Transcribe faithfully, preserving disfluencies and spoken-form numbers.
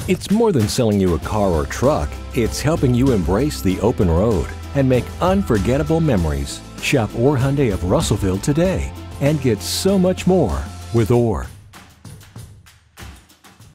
It's more than selling you a car or truck. It's helping you embrace the open road and make unforgettable memories. Shop Orr Hyundai of Russellville today and get so much more with Orr.